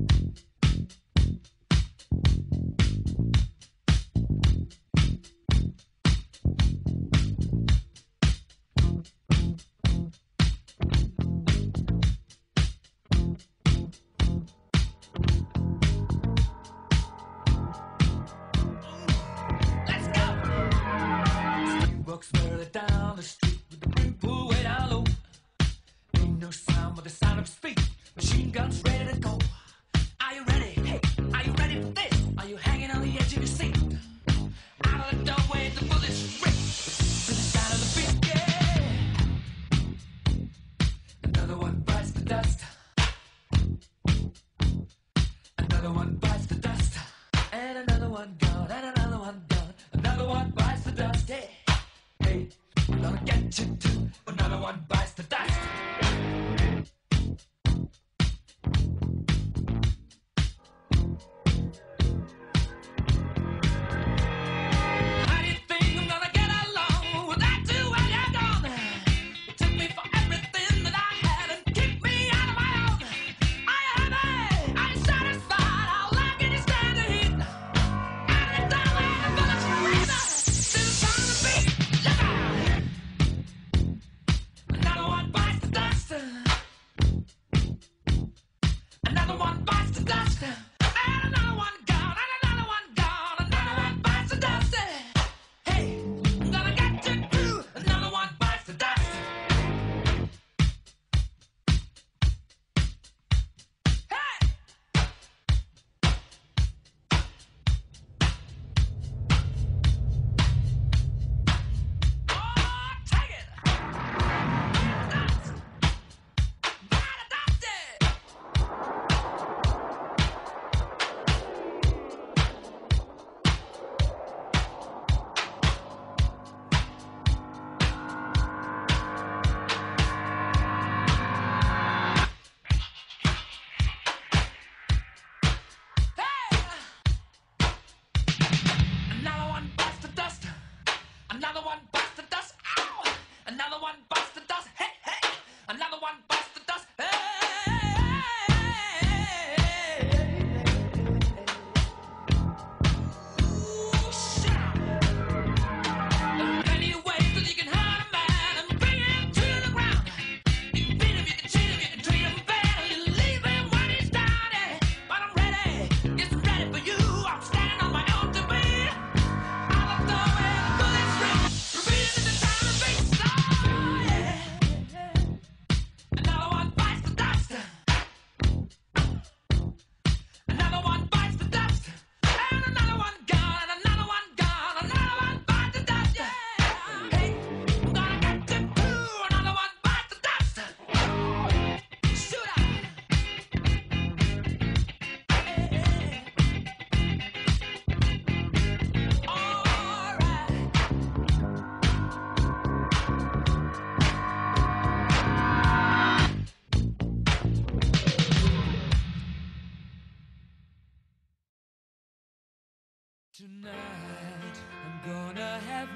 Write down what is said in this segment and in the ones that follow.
Tonight I'm gonna have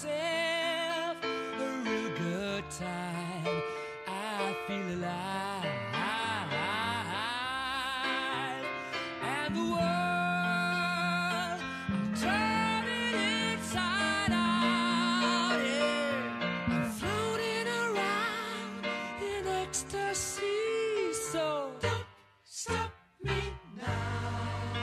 myself a real good time. I feel alive, and the world I'm turning inside out. Yeah, I'm floating around in ecstasy. So don't stop me now.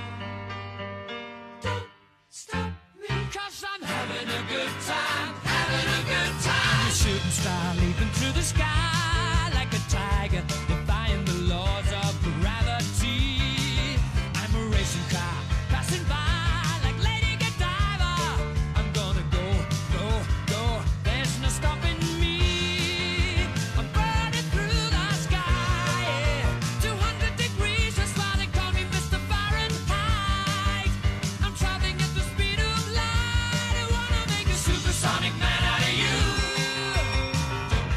Stop me, 'cause I'm having a good time, having a good time. I'm a shooting star leaping through the sky like a tiger, defying the laws of gravity. I'm a racing car passing by like Lady Godiva. I'm gonna go, go, go. There's no stopping me. I'm burning through the sky, yeah. 200 degrees, that's why they call me Mr. Fahrenheit. I'm traveling at the speed of light. I wanna make a supersonic man out of you.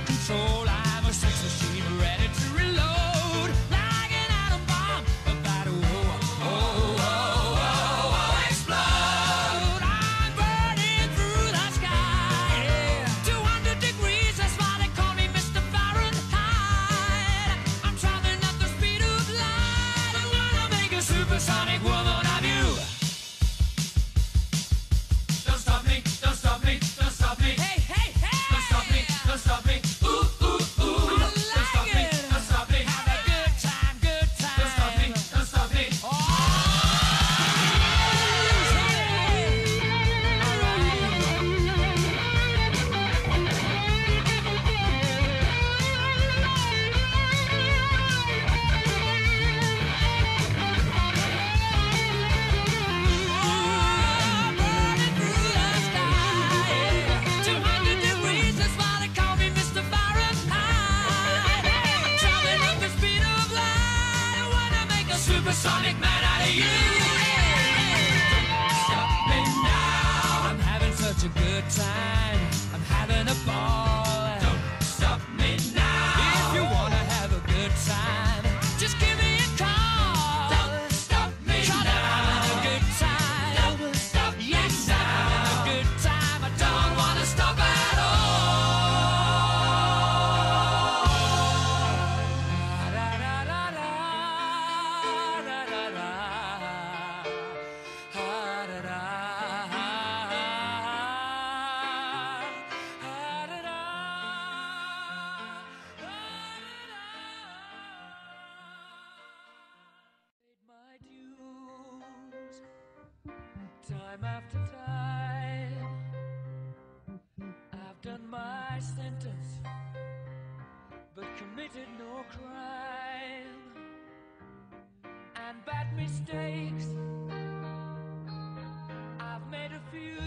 control. I'm a sex machine ready to reload, like an atom bomb about to explode. I'm burning through the sky, yeah. 200 degrees, that's why they call me Mr. Fahrenheit. I'm traveling at the speed of light. I wanna make a supersonic woman of you. Don't stop me, don't stop me, don't stop me. Hey, hey, hey! Don't stop me, don't stop me. Ooh, ooh, ooh. Don't stop me, don't stop me. Have a good time, good time. Don't stop me, don't stop me. Oh, burning through the sky. 200 degrees, that's why they call me Mr. Fahrenheit. I'm traveling at the speed of light. I wanna make a supersonic man out of you. Don't stop me now. I'm having such a good time. I'm having a ball. Don't stop me now. If you wanna have a good time, just give me a call. Don't stop me now. I'm having a good time. Don't stop me now. Yes, I'm having a good time. I don't wanna stop at my dues, time after time. I've done my sentence, but committed no crime. And bad mistakes, I've made a few.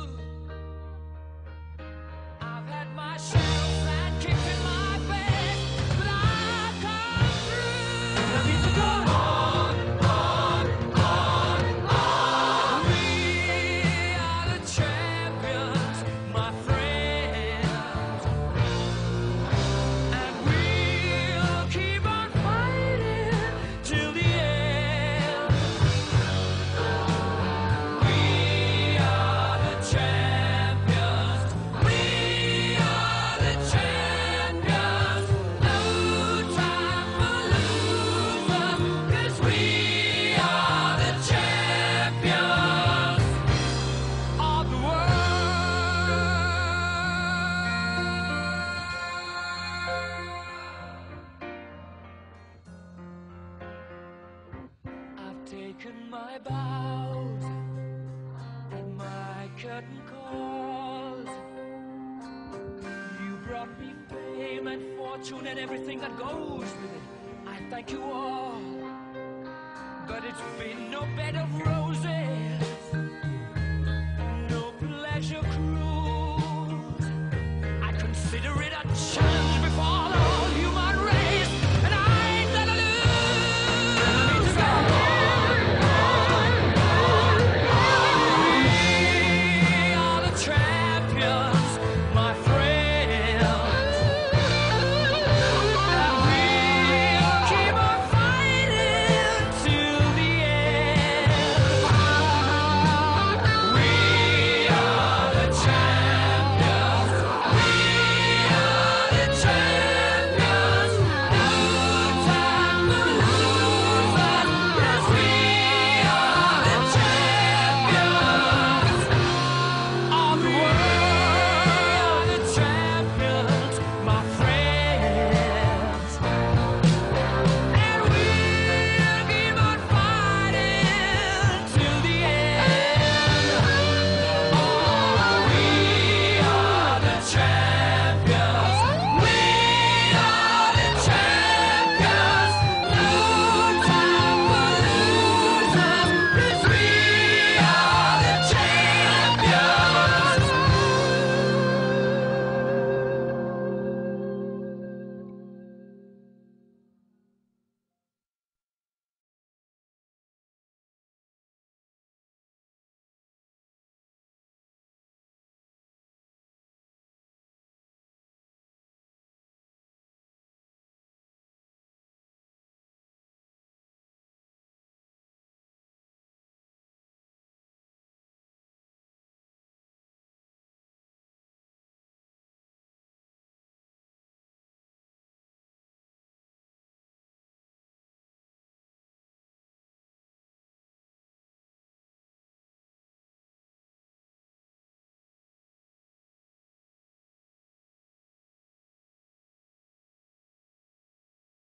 I've had my share of bad kicks in my face, but I've come through. I need to go on, on, on, on. We are the champions, my friends, and we'll keep on fighting till the end. We are the champions. We are the champions. No time for losers, 'cause we are the champions of the world. I've taken my bows and my curtain calls. You brought me fame and fortune and everything that goes with it. I thank you all, but it's been no bed of roses.